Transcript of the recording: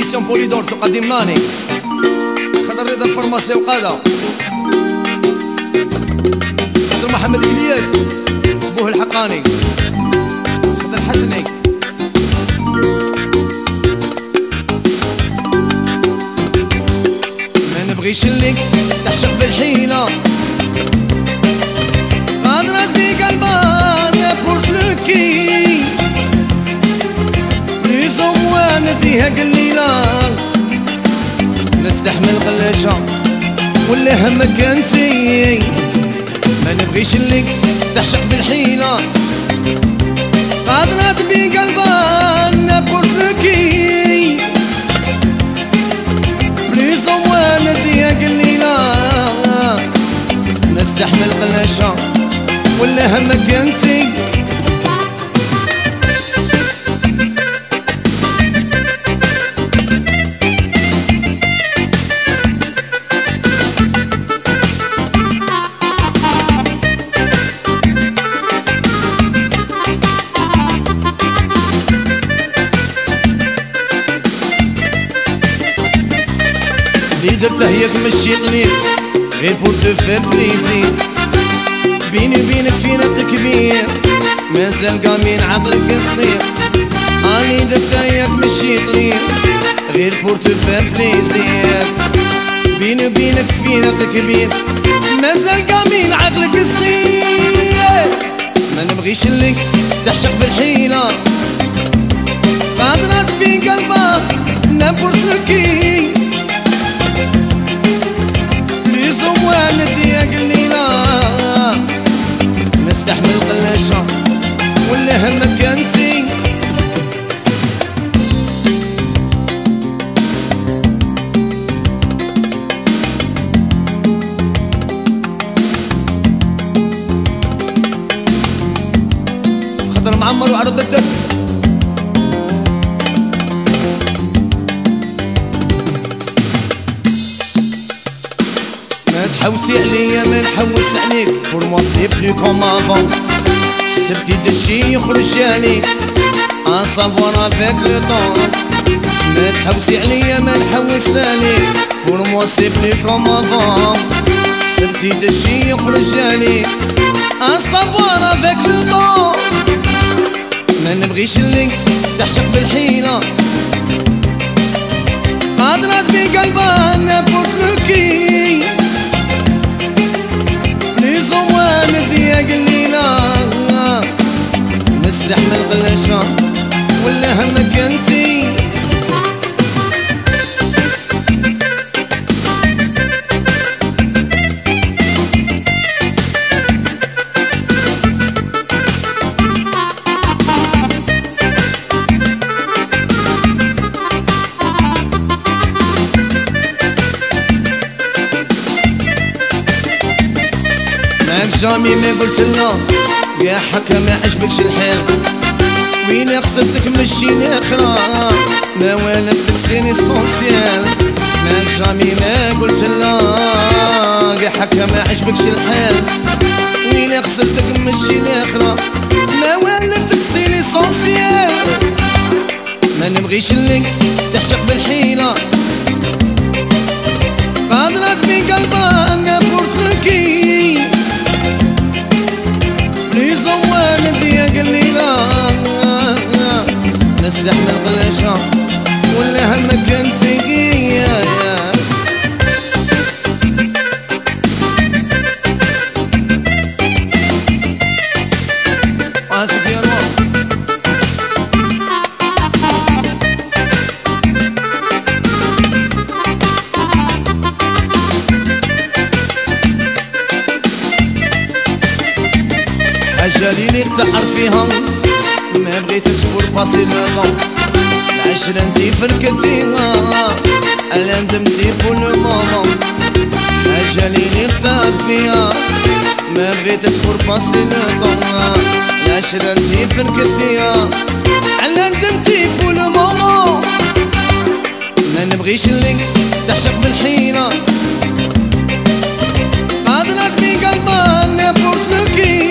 إديسيون بوليدور تقدم ناني خضر رضا الفرماسي وقادة خضر محمد إلياس بوه الحقاني خضر الحسني ما نبغيش اللي تحشق بالحيلة قادرة بقلبها نابورت لوكي بليزو نديها قليلة نستحمل قلاشة ولا همك انتي ما نبغيش اللي تحشق بالحيلة قادرة بقلبها نابورت لوكي بليزو نديها قليلة نستحمل قلاشة ولا همك انتي اللي درته ياك ماشي قليل غير بور تو فير بليزير بيني وبينك في نبض كبير مازال قامين عقلك صغير اللي درته ياك ماشي قليل غير بور تو فير بليزير بيني وبينك في نبض كبير مازال قامين عقلك صغير ما نبغيش اللي تحشق بالحيلة قادرة بقلبها نابورت لوكي نديها قليلة نستحمل قلاشة ولا همك انتي خضر معمر وعرب الدب تحوسي عليا ما نحوس عليك pour moi c'est plus comme avant ce petit déchet يخرج عليك à savoir avec le temps ما تحوسي عليا ما نحوس عليك pour moi c'est plus comme avant ce petit déchet يخرج عليك à savoir avec le temps ما نبغيش اللي تحشق بالحيلة قادرة بقلبها نابورت لوكي نديها قليلة نستحمل قلاشة ولا همك انتي جامي ما قلت لا يا حكا ما عجبكش الحال وين خسرتك مشيني اخرى ما والفتك سيني سونسيال ما جامي ما قلت لا يا حكا ما عجبكش الحال وين خسرتك مشيني اخرى ما والفتك سيني سونسيال ما نبغيش اللي تحشق بالحيلة قادرة بقلبها نابورت لوكي بليزو نديها قليلة نستحمل قلاشة ولا همك انتي آسف يا روح حاجة لي تعرفيها ما بغيتكش بور باسي لو العشرة انتي فركتيها انا ندمتي بو لو مومون حاجة لي تعرفيها ما بغيتكش بور باسي لو العشرة انتي فركتيها انا ندمتي بو لو مومون ما نبغيش اللي تحشق بالحيلة قادرة بقلبها نابورت لوكي